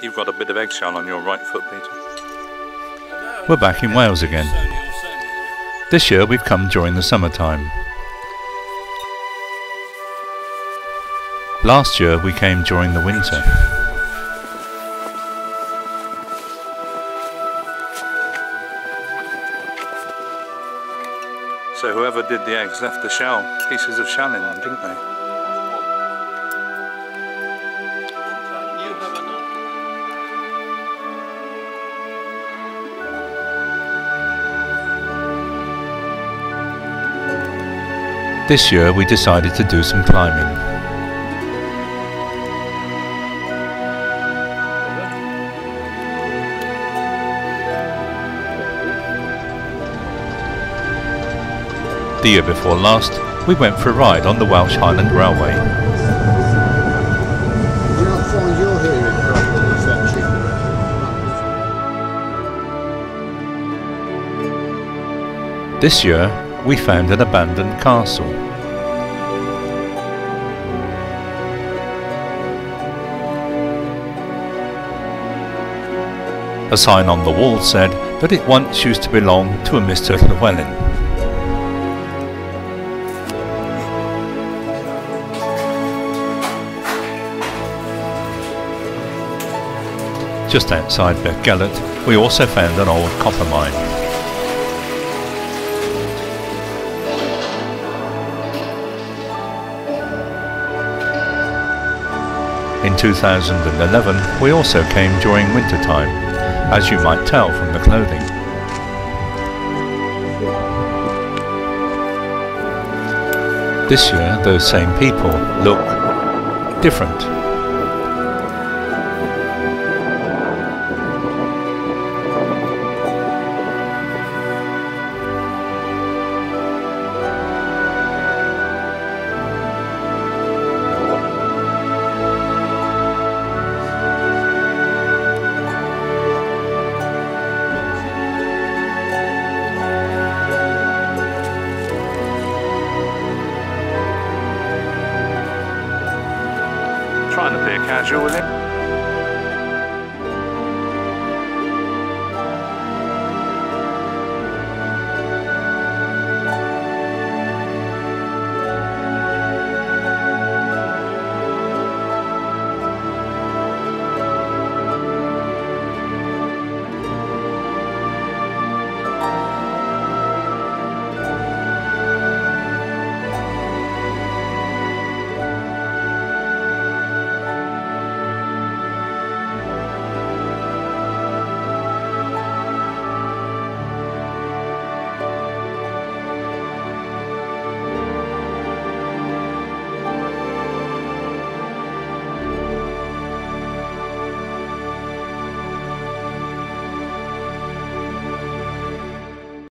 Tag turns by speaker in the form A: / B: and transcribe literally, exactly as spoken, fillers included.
A: You've got a bit of eggshell on your right foot, Peter.
B: We're back in Wales again. This year we've come during the summertime. Last year we came during the winter.
A: So whoever did the eggs left the shell, pieces of shell in them, didn't they?
B: This year we decided to do some climbing. The year before last, we went for a ride on the Welsh Highland Railway.
C: Do you not find your hearing properly fetching?
B: This year, we found an abandoned castle. A sign on the wall said that it once used to belong to a Mister Llewellyn. Just outside Beddgelert, we also found an old copper mine. In two thousand eleven, we also came during winter time, as you might tell from the clothing. This year, those same people look different.
A: Trying to be a casual with him.